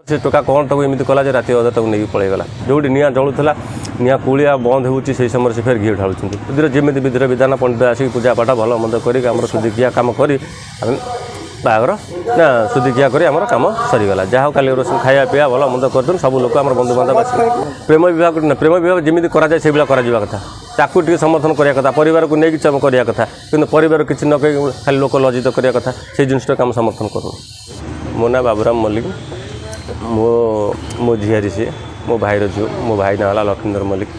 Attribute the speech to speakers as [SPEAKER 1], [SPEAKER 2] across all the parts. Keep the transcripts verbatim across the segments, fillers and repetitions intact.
[SPEAKER 1] से टोका कौन तक एमती कला राति अधा तक नहीं पलैगला जो निआ जलूला निआ कूलिया बंद होती से समय से फेर घी ढालुंट विधिर जमी विधिर विधान पंडित आसिक पूजा पाठ भल मंद कर शुद्धिक्रिया कम कर बाहर ना शुद्धिक्रिया कर कम सरीगला जहाँ खाली रोष खाया पीया भल मंद कर सब लोग आम बंधु बांधव प्रेम विवाह प्रेम विवाह जमी कराए से भाया कथा ताकू टे समर्थन करने कथा परिवार को लेकिन आम करवा कथा कि परिवार किसी न कही खाली लोक लज्जित करने कथा से जिनटा आम समर्थन करूँ। मो ना बाबूराम मल्लिक मो मो झीआरी सी मो भाईर झील मो भाई ना है लक्ष्मीधर मल्लिक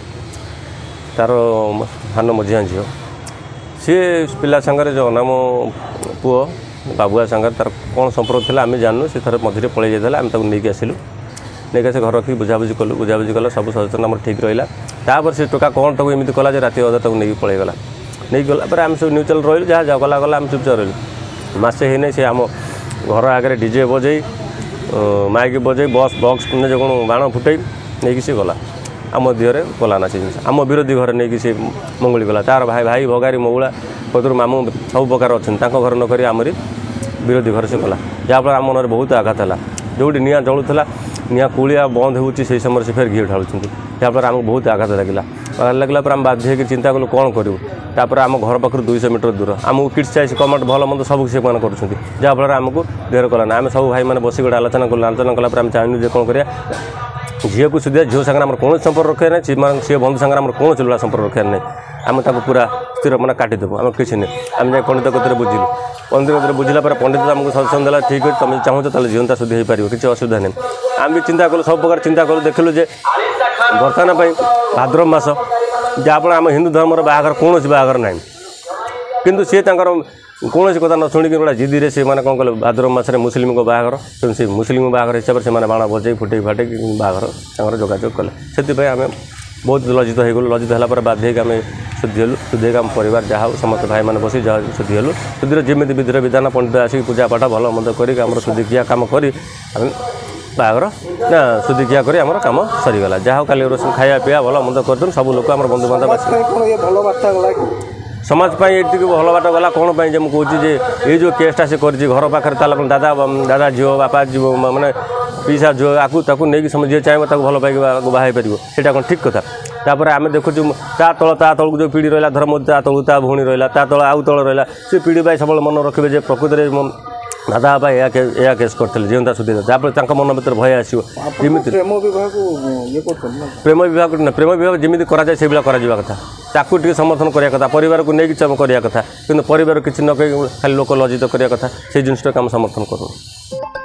[SPEAKER 1] तार सान मझिया झील सी पिला सांगे जो ना मो पुओ बाबुआ सांगे तार कौन संपर्क था आम जानू से थर मझे पलि जाता आम नहीं आसिलु नहीं आस घर रखी बुझाबुझी कलु बुझाबुझी कल सब सचेतन आम ठीक रहा तापर से टोका कौन तक एमती कला राति अधा तक नहीं पलैगला नहीं गला आम सब न्यूट्राल रही जहाँ जा गला गला आम चुपचाप रही मसे है सी आम घर आगे डीजे बजे माइक बजे बस बक्स जो कौन बाण फुटे नहीं सी गला आम दिहरे गला ना से जिन आम विरोधी घर नहीं सी मंगुली गला तार भाई भाई भगारी मऊला कदर मामू सब प्रकार अच्छा घर नक आमरी विरोधी घर से गला जहाँफल आम मन बहुत आघात है जो निआ जलूला निआ कूलिया बंद होती से समय से फेर घी ढालुंट जहाँफल आमको बहुत आघात लगे लगला आम बाध्य होकर चिंता कलु कौन करूँ तापर आम घर पाखर दुईश मीटर दूर आमको किड्स चाइस कमेंट भल मंद सब किसी कर जहाँफल आमको देहर कलाना आम सब भाई मैंने बस गोटे आलोचना कलु आलोचना कलापर आम चाहूँ कौन कर झील को सुधा झील सागर आम कौन संपर्क रखा ना सी बंधु सागर आम कौन चलवा संपर्क रखा नहीं आम पूरा स्थिर मैंने काटिदेबू आम किसी नहीं आम जाए पंडित कतरे बुझिलु पंडित कतरे बुझिला पंडित आमको सजेसन देला ठीक है तुम चाहूँ तो जीवनता शुद्धि हो पार किसी असुविधा नहीं आम भी चिंता कलु सब प्रकार चिंता कलु देखिलु जे बर्तमान भाद्रव मास जहाँफल आम हिंदू धर्म बाहागर कौन बाहागर ना किंतु सी कौन कथा न शुणिक गोटे जिदी से मैंने कौन कले भाद्रव मास मुस्लिम को बाहागर तेणु से मुस्लिम बाहागर हिसाब से बाण बजे फुटे फाटे बाहागर जोगाजोग कले से आम बहुत लज्जित हो गलु लज्जित है बाध्य आम शुद्धि हलु शुद्धि आम परिवार जहाँ समस्त भाई मैंने बस शुद्धि हलु शुद्धिर जमी विधिर विधान पंडित आसिक पूजा पाठ भल मंद कर शुद्धिक्रिया कम कर बाहर ना शुद्धिक्रिया कर कम सरीगला जहाँ खाली रोष खाया पीया भल मंद कर सब लोग आम बंधु बांधव समाज ये भल बाट गला कौन मुझे मुझे ये जो केसटा से कर घर पाखे दादा दादा झील बापा झील मानने पीसा झील आपको ताकू नहीं जी चाहिए भल पाई बाहर पार से कौन ठीक कथा तापर आम देखु ता तल ता तलू जो पीढ़ी रहा धर्म ता तलू ता भौणी रहा ता तल आउ तल रहा से पीढ़ी सब मन रखिए प्रकृत में दादा बापा या केस करते जीवनता शुद्धि जहाँफल मन भर भय आसो
[SPEAKER 2] प्रेम विवाह
[SPEAKER 1] प्रेम विवाह प्रेम विवाह जमी कराए से भाया कथा ताकू टे समर्थन करने कथा परिवार को लेकिन आम करवा कथा कि परिवार किसी न कही खाली लोक लज्जित करने कथा से जिनटा आम समर्थन करूँ।